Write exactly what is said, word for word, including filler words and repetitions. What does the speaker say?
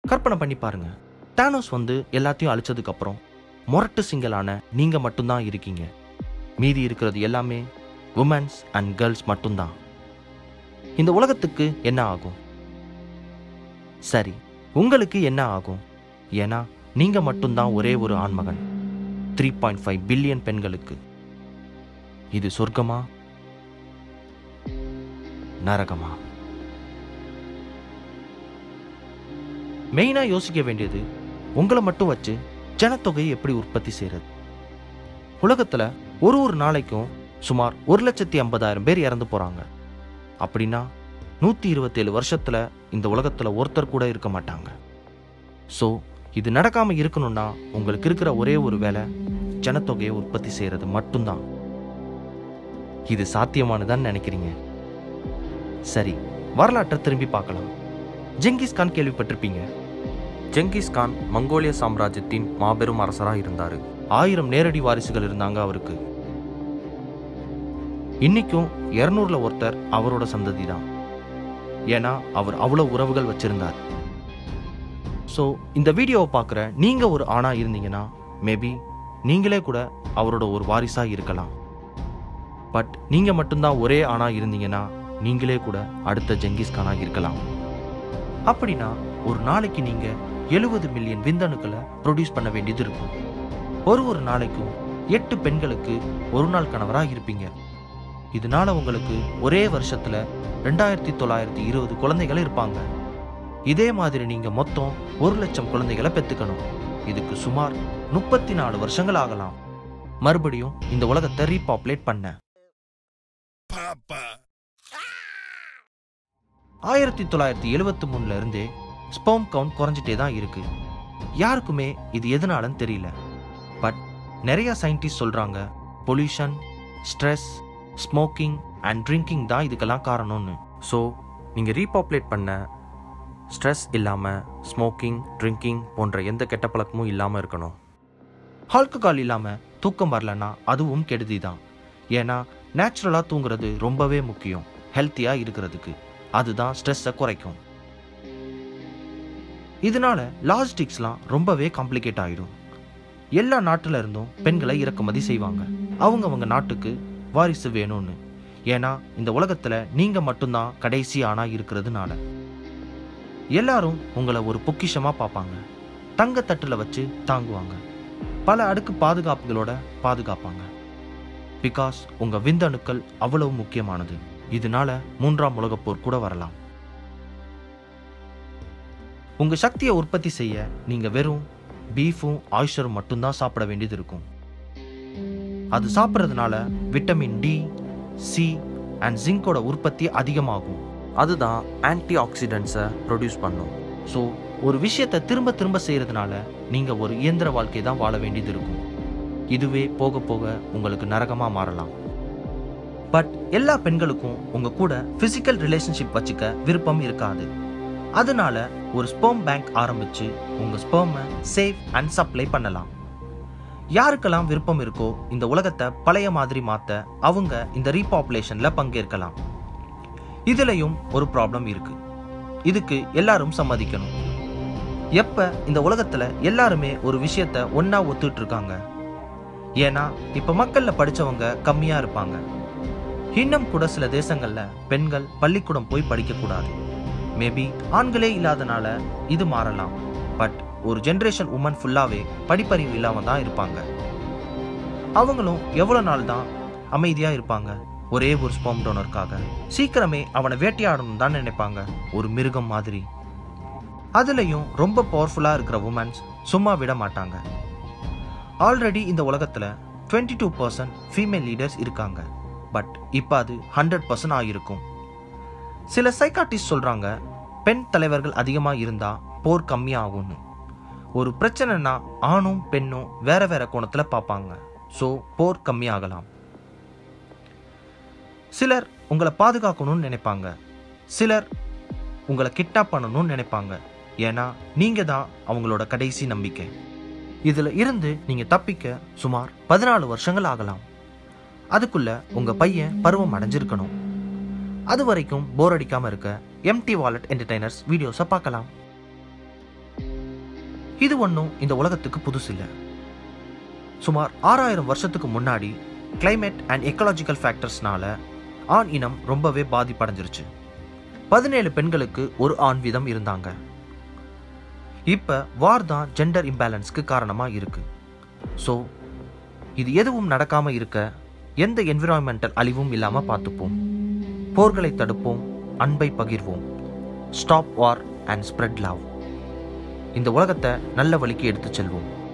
கற்பனை பண்ணி பாருங்க, தானோஸ் வந்து எல்லாத்தையும் அழிச்சதுக்கு அப்புறம் மொரட்டு சிங்களான நீங்க மட்டும்தான் இருக்கீங்க. மீதி இருக்கிறது எல்லாமே உமன்ஸ் அண்ட் கேர்ள்ஸ் மட்டும்தான். இந்த உலகத்துக்கு என்ன ஆகும்? சரி, உங்களுக்கு என்ன ஆகும்? ஏன்னா நீங்க மட்டும்தான் ஒரே ஒரு ஆண்மகன். த்ரீ பாயிண்ட் ஃபைவ் பில்லியன் பெண்களுக்கு இது சொர்க்கமா நரகமா? மெயினா யோசிக்க வேண்டியது, உங்களை மட்டும் வச்சு ஜனத்தொகையை எப்படி உற்பத்தி செய்யறது? உலகத்துல ஒரு ஒரு நாளைக்கும் சுமார் ஒரு லட்சத்தி ஐம்பதாயிரம் பேர் இறந்து போறாங்க. அப்படின்னா நூத்தி இருபத்தி ஏழு வருஷத்துல இந்த உலகத்துல ஒருத்தர் கூட இருக்க மாட்டாங்க. ஸோ இது நடக்காம இருக்கணும்னா உங்களுக்கு இருக்கிற ஒரே ஒரு வேலை ஜனத்தொகையை உற்பத்தி செய்யறது மட்டும்தான். இது சாத்தியமானதான்னு நினைக்கிறீங்க? சரி, வரலாற்றை திரும்பி பார்க்கலாம். ஜெங்கிஸ்கான் கேள்விப்பட்டிருப்பீங்க. ஜெங்கிஸ்கான் மங்கோலிய சாம்ராஜ்யத்தின் மாபெரும் அரசராக இருந்தார். ஆயிரம் நேரடி வாரிசுகள் இருந்தாங்க அவருக்கு. இன்னைக்கும் இருநூறுல ஒருத்தர் அவரோட சந்ததி தான். ஏன்னா அவர் அவ்வளவு உறவுகள் வச்சிருந்தார். ஸோ இந்த வீடியோவை பார்க்குற நீங்க ஒரு ஆணா இருந்தீங்கன்னா மேபி நீங்களே கூட அவரோட ஒரு வாரிசா இருக்கலாம். பட் நீங்க மட்டும்தான் ஒரே ஆணா இருந்தீங்கன்னா நீங்களே கூட அடுத்த ஜெங்கிஸ்கானா இருக்கலாம். அப்படின்னா ஒரு நாளைக்கு நீங்க எழுபது மில்லியன் விந்தணுக்களை ப்ரொடியூஸ் பண்ண வேண்டியது இருக்கும். ஒரு ஒரு நாளைக்கும் எட்டு பெண்களுக்கு ஒரு நாள் கணவரா இருப்பீங்க. இதனால உங்களுக்கு ஒரே வருஷத்துல ரெண்டாயிரத்தி தொள்ளாயிரத்தி இருபது குழந்தைகள் இருப்பாங்க. இதே மாதிரி நீங்க மொத்தம் ஒரு லட்சம் குழந்தைகளை பெத்துக்கணும். இதுக்கு சுமார் முப்பத்தி நாலு வருஷங்கள் ஆகலாம். மறுபடியும் இந்த உலகத்தை ரீபாப்புலேட் பண்ண. ஆயிரத்தி தொள்ளாயிரத்தி எழுபத்தி மூணுல இருந்தே ஸ்பெர்ம் கவுண்ட் குறைஞ்சிட்டே தான் இருக்கு. யாருக்குமே இது எதனாலன்னு தெரியல. பட் நிறைய சயின்டிஸ்ட் சொல்றாங்க pollution, stress, smoking and drinking தான் இதுக்கெல்லாம் காரணம்னு. ஸோ நீங்கள் ரீபாப்புலேட் பண்ண ஸ்ட்ரெஸ் இல்லாமல் ஸ்மோக்கிங், ட்ரிங்கிங் போன்ற எந்த கெட்ட பழக்கமும் இல்லாமல் இருக்கணும். ஆல்கஹால் இல்லாமல் தூக்கம் வரலன்னா அதுவும் கெடுதி தான். ஏன்னா நேச்சுரலாக தூங்குறது ரொம்பவே முக்கியம் ஹெல்த்தியாக இருக்கிறதுக்கு. அதுதான் ஸ்ட்ரெஸ்ஸை குறைக்கும். இதனால லாஜிஸ்டிக்ஸ்லாம் ரொம்பவே காம்ப்ளிகேட் ஆகிடும். எல்லா நாட்டில் இருந்தும் பெண்களை இறக்குமதி செய்வாங்க அவங்க அவங்க நாட்டுக்கு வாரிசு வேணும்னு. ஏன்னா இந்த உலகத்துல நீங்க மட்டும்தான் கடைசி ஆணா இருக்கிறதுனால எல்லாரும் உங்களை ஒரு பொக்கிஷமா பார்ப்பாங்க. தங்க தட்டுல வச்சு தாங்குவாங்க. பல அடுக்கு பாதுகாப்புகளோட பாதுகாப்பாங்க. பிகாஸ் உங்க விந்தணுக்கள் அவ்வளவு முக்கியமானது. இதனால மூன்றாம் உலகப்போர் கூட வரலாம். உங்க சக்தியை உற்பத்தி செய்ய நீங்க வெறும் பீஃபும் ஆயிஷரும் மட்டும்தான் சாப்பிட வேண்டியது இருக்கும். அது சாப்பிட்றதுனால விட்டமின் டி, சி அண்ட் ஜிங்கோட உற்பத்தி அதிகமாகும். அதுதான் ஆன்டி ஆக்சிடென்ட்ஸை ப்ரொடியூஸ் பண்ணும். ஸோ ஒரு விஷயத்தை திரும்ப திரும்ப செய்யறதுனால நீங்க ஒரு இயந்திர வாழ்க்கை தான் வாழ வேண்டியது இருக்கும். இதுவே போக போக உங்களுக்கு நரகமா மாறலாம். பட் எல்லா பெண்களுக்கும் உங்க கூட பிசிக்கல் ரிலேஷன்ஷிப் வச்சுக்க விருப்பம் இருக்காது. அதனால ஒரு ஸ்பெர்ம் பேங்க் ஆரம்பிச்சு உங்க ஸ்பெர்மை சேவ் அண்ட் சப்ளை பண்ணலாம். யாருக்கெல்லாம் விருப்பம் இருக்கோ இந்த உலகத்தை பழைய மாதிரி மாத்த அவங்க இந்த ரீபாப்புலேஷன்ல பங்கேற்கலாம். இதுலயும் ஒரு ப்ராப்ளம் இருக்கு. இதுக்கு எல்லாரும் சம்மதிக்கணும். எப்ப இந்த உலகத்துல எல்லாருமே ஒரு விஷயத்த ஒன்னா ஒத்துட்டு இருக்காங்க. ஏன்னா இப்ப மக்கள்ல படிச்சவங்க கம்மியா இருப்பாங்க. இன்னும் கூட சில தேசங்கள்ல பெண்கள் பள்ளிக்கூடம் போய் படிக்க கூடாது. மேபி ஆண்களே இல்லாதனால இது மாறலாம். பட் ஒரு ஜென்ரேஷன் உமன் ஃபுல்லாவே படிப்பறிவு இல்லாம தான் இருப்பாங்க. அவங்களும் எவ்வளவு நாள் தான் அமைதியா இருப்பாங்க ஒரே ஒரு ஸ்பெர்ம் டோனருக்காக? சீக்கிரமே அவனை வேட்டையாடணும் தான் நினைப்பாங்க, ஒரு மிருகம் மாதிரி. அதுலயும் ரொம்ப பவர்ஃபுல்லா இருக்கிற உமன்ஸ் சும்மா விட மாட்டாங்க. ஆல்ரெடி இந்த உலகத்துல twenty two percent female leaders இருக்காங்க. பட் இப்ப அது ஹண்ட்ரட் பர்சன்ட் ஆகிருக்கும். சில சைக்காட்டிஸ்ட் சொல்றாங்க பெண் தலைவர்கள் அதிகமா இருந்தா போர் கம்மியாகும்னு. ஒரு பிரச்சனைனா ஆணும் பெண்ணும் வேற வேற கோணத்துல பார்ப்பாங்க. ஸோ போர் கம்மியாகலாம். சிலர் உங்களை பாதுகாக்கணும்னு நினைப்பாங்க. சிலர் உங்களை கிட்னாப் பண்ணணும்னு நினைப்பாங்க. ஏன்னா நீங்க தான் அவங்களோட கடைசி நம்பிக்கை. இதுல இருந்து நீங்க தப்பிக்க சுமார் பதினாலு வருஷங்கள் ஆகலாம். அதுக்குள்ள உங்க பையன் பருவம் அடைஞ்சிருக்கணும். அது வரைக்கும் போர் அடிக்காம இருக்க எம்டி வாலெட் என்டர்டைனர்ஸ் வீடியோஸை பார்க்கலாம். இது ஒன்றும் இந்த உலகத்துக்கு புதுசு இல்லை. சுமார் ஆறாயிரம் வருஷத்துக்கு முன்னாடி கிளைமேட் அண்ட் எக்கலாஜிக்கல் ஃபேக்டர்ஸ்னால ஆண் இனம் ரொம்பவே பாதிப்படைஞ்சிருச்சு. பதினேழு பெண்களுக்கு ஒரு ஆண் வீதம் இருந்தாங்க. இப்போ வார் தான் ஜெண்டர் இம்பேலன்ஸ்க்கு காரணமாக இருக்கு. ஸோ இது எதுவும் நடக்காமல் இருக்க எந்த என்விரான்மெண்டல் அழிவும் இல்லாமல் பார்த்துப்போம். போர்களை தடுப்போம், அன்பை பகிர்வோம். Stop war and spread love. இந்த உலகத்தை நல்ல வழிக்கு எடுத்து செல்வோம்.